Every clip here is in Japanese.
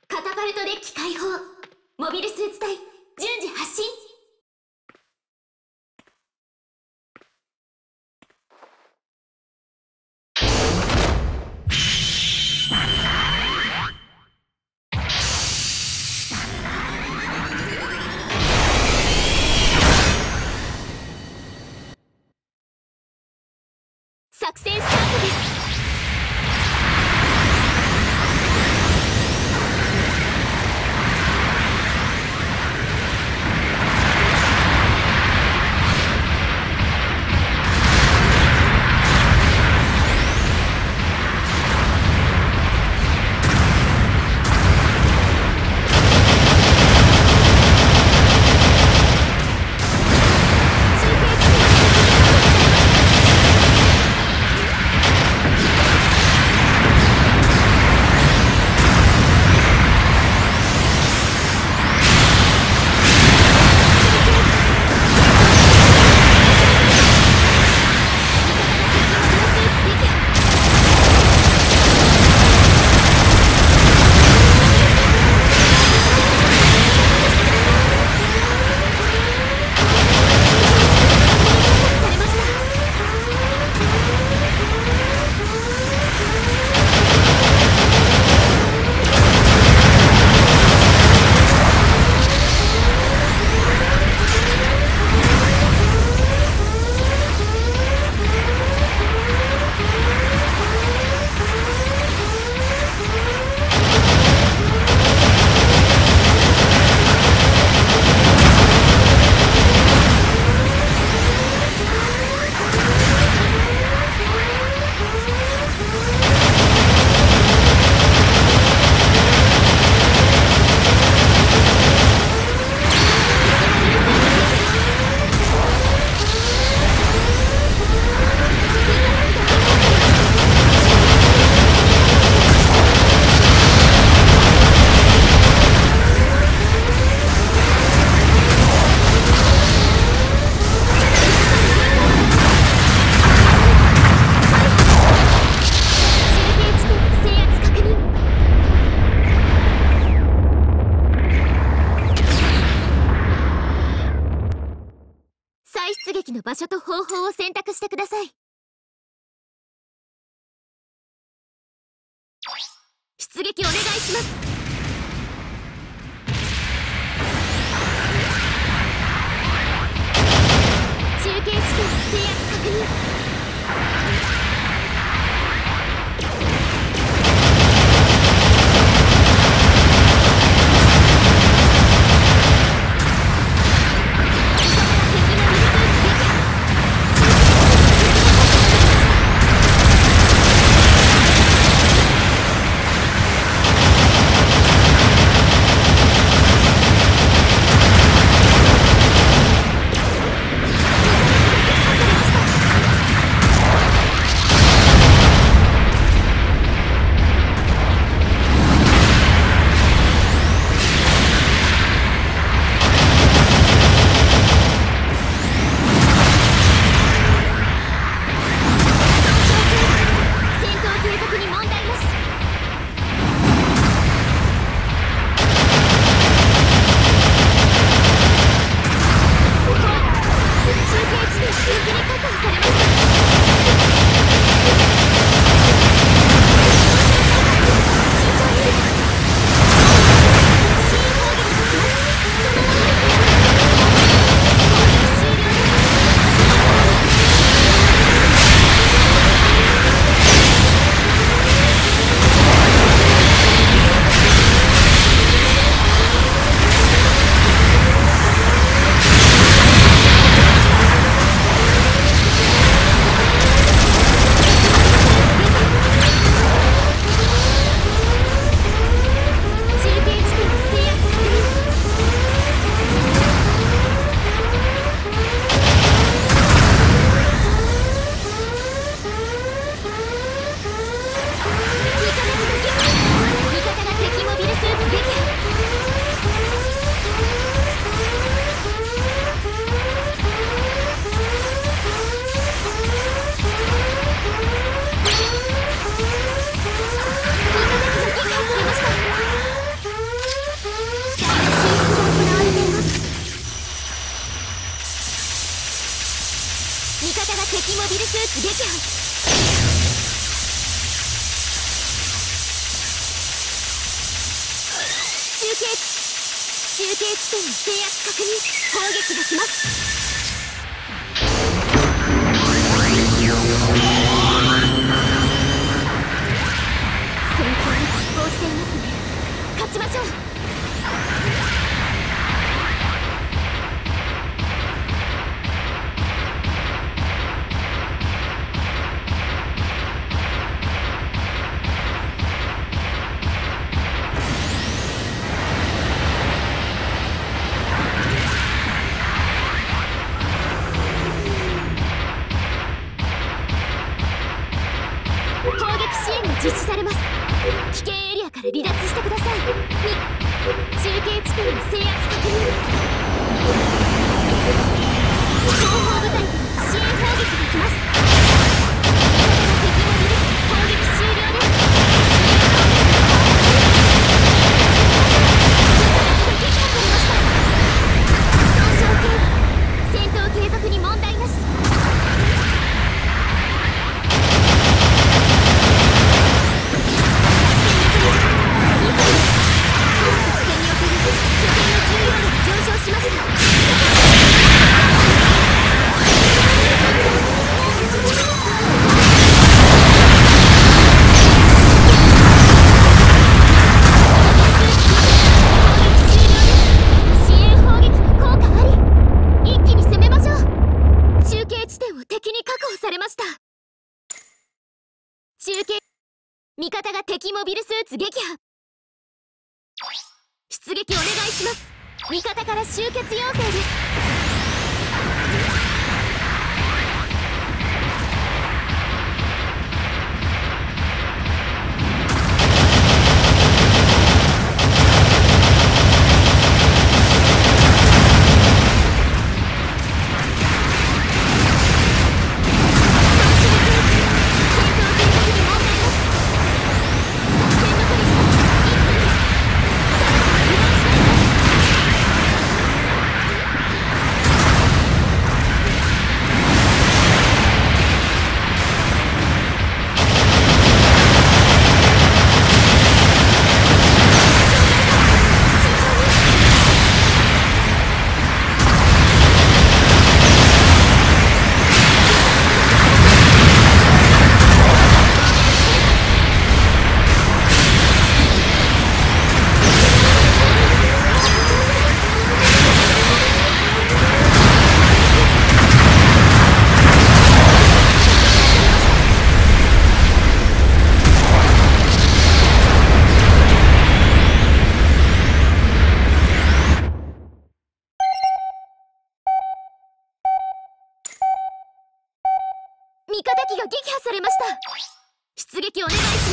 カタパルトデッキ開放。モビルスーツ隊順次発進。作戦スタートです。出撃の場所と方法を選択してください。出撃お願いします。中継地点制圧確認。 敵モビルスーツ撃破。中継地点の制圧確認。砲撃が来ます。戦闘に拮抗していますね。勝ちましょう。実施されます。危険エリアから離脱してください。中継地点の制圧確認。後方部隊から支援砲撃が来ます。敵モビル砲撃終了です。撃破されました。損傷軽微。戦闘継続に問題なし。味方が敵モビルスーツ撃破。出撃お願いします。味方から集結要請です。味方機が撃破されました。出撃お願いします。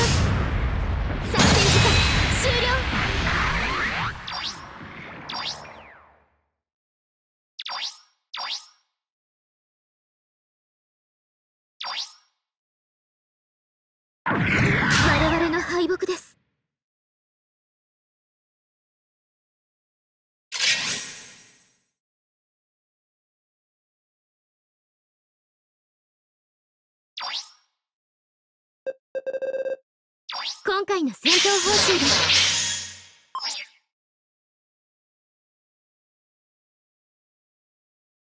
作戦時間終了。我々の敗北です。今回の戦闘報酬です。